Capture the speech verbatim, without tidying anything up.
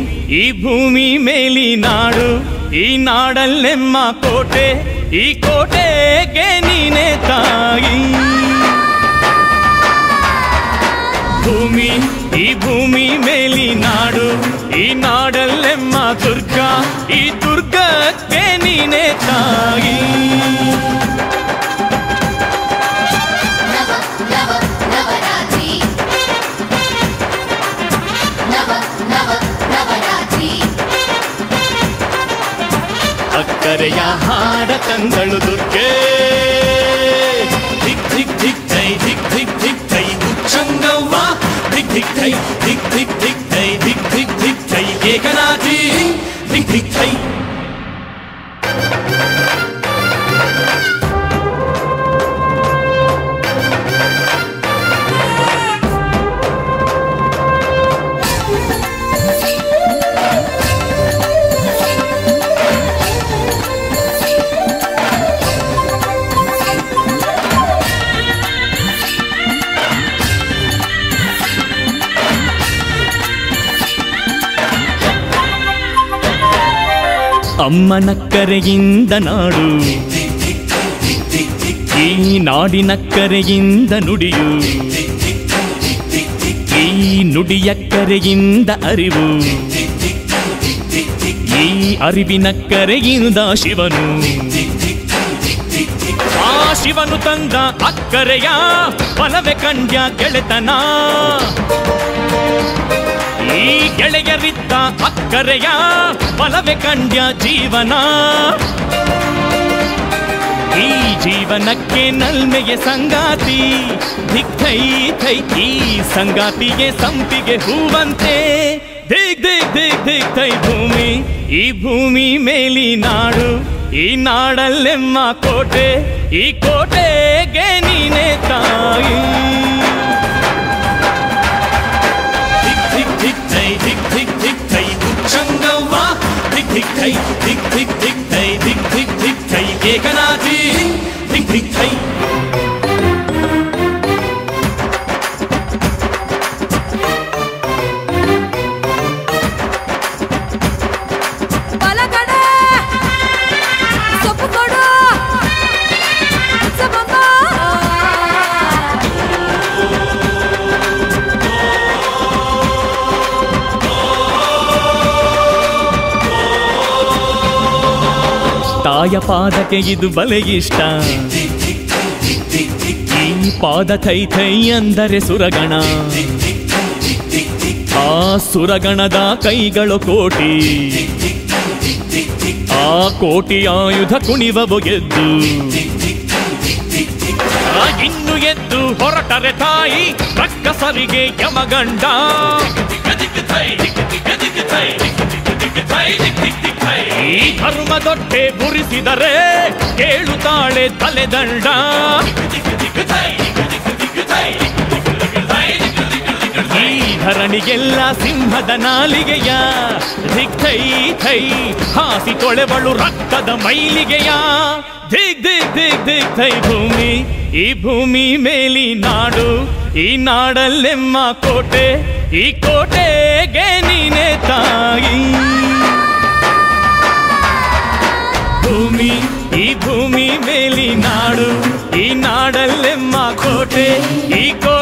ಈ ಭೂಮಿ ಮೇಲಿ ನಾಡು, ಈ ನಾಡಲ್ಲೆಮ್ಮ ಕೋಟೆ, ಈ ಕೋಟೆಗೆ ನೀನೆ ತಾಯಿ. ಭೂಮಿ ಈ ಭೂಮಿ ಮೇಲಿ ನಾಡು, ಈ ನಾಡಲ್ಲೆಮ್ಮ ದುರ್ಗ, ಈ ದುರ್ಗಕ್ಕೆ ನೀನೆ ತಾಯಿ. ಅಕ್ಕರೆಯ ಹಾಡ ತಂದಳು ದುರ್ಗೆ, ಧಿಕ್ ಧಿಕ್ ಧಿಕ್ ಜೈ ಧಿಕ್ ಧಿಕ್ ಧಿಕ್ ಜೈ ಉಚ್ಚಂಗವ್ವ, ಧಿಕ್ ಧಿಕ್ ಜೈ ಧಿಕ್ ಧಿಕ್ ಧಿಕ್ ಜೈ ಧಿಕ್ ಧಿಕ್ ಧಿಕ್ ಜೈ ಏಕನಾಥಿ, ಧಿಕ್ ಧಿಕ್ ಜೈ. ಅಮ್ಮನ ಕರೆಯಿಂದ ನಾಡು, ಈ ನಾಡಿನ ಕರೆಯಿಂದ ನುಡಿಯು, ಈ ನುಡಿಯ ಕರೆಯಿಂದ ಅರಿವು, ಈ ಅರಿವಿನ ಕರೆಯಿಂದ ಶಿವನು. ಆ ಶಿವನು ತಂದ ಅಕ್ಕರೆಯ ಬಲವೆ ಕಂಡ್ಯ ಗೆಳೆತನ, ಈ ಗೆಳೆಯರಿದ್ದ ಅಕ್ಕರೆಯ ಬಲವೆ ಕಂಡ್ಯ ಜೀವನ. ಈ ಜೀವನಕ್ಕೆ ನಲ್ಮೆಗೆ ಸಂಗಾತಿ, ಧಿಕ್ ಥೈ ಥೈ ಈ ಸಂಗಾತಿಗೆ ಸಂಪಿಗೆ ಹೂವಂತೆ, ದಿಗ್ ದಿಗ್ ದಿಗ್ ದಿಗ್ ಥೈ ಭೂಮಿ ಈ ಭೂಮಿ ಮೇಲಿ ನಾಡು, ಈ ನಾಡಲ್ಲೆಮ್ಮ ಕೋಟೆ, ಈ ಕೋಟೆಗೆ ನೀನೆ ತಾಯಿ. ಧಿಕ್ ಧಿಕ್ ಧಿಕ್ ಜೈ ಉಚ್ಚಂಗವ್ವ, ಧಿಕ್ ಧಿಕ್ ಜೈ ಧಿಕ್ ಧಿಕ್ ಧಿಕ್ ಜೈ ಧಿಕ್ ಧಿಕ್ ಧಿಕ್ ಜೈ ಏಕನಾಥಿ, ಧಿಕ್ ಧಿಕ್ ಜೈ. ತಾಯ ಪಾದಕ್ಕೆ ಇದು ಬಲೆ ಇಷ್ಟ, ಈ ಪಾದ ಥೈ ಥೈ ಅಂದರೆ ಸುರಗಣ, ಆ ಸುರಗಣದ ಕೈಗಳು ಕೋಟಿ, ಆ ಕೋಟಿ ಆಯುಧ ಕುಣಿವವು ಗೆದ್ದು, ಇನ್ನು ಎದ್ದು ಹೊರಟರೆ ತಾಯಿ ರಕ್ಕಸರಿಗೆ ಯಮಗಂಡ. ಈ ಧರ್ಮದೊಟ್ಟೆ ಬುರಿಸಿದರೆ ಕೇಳುತ್ತಾಳೆ ತಲೆದಂಡ, ಈ ಧರಣಿಗೆಲ್ಲ ಸಿಂಹದ ನಾಲಿಗೆಯ, ಧಿಕ್ ಥೈ ಥೈ ಹಾಸಿ ತೊಳೆವಳು ರಕ್ತದ ಮೈಲಿಗೆಯ, ಧಿಕ್ ಧಿಕ್ ಧಿಕ್ ಧಿಕ್ ಥೈ ಭೂಮಿ ಈ ಭೂಮಿ ಮೇಲಿ ನಾಡು, ಈ ನಾಡಲ್ಲೆಮ್ಮ ಕೋಟೆ, ಈ ಕೋಟೆಗೆ ನೀನೆ ತಾಯಿ. ಭೂಮಿ ಈ ಭೂಮಿ ಮೇಲಿ ನಾಡು, ಈ ನಾಡಲ್ಲೆಮ್ಮ ಕೋಟೆ, ಈ ಕೋಟೆ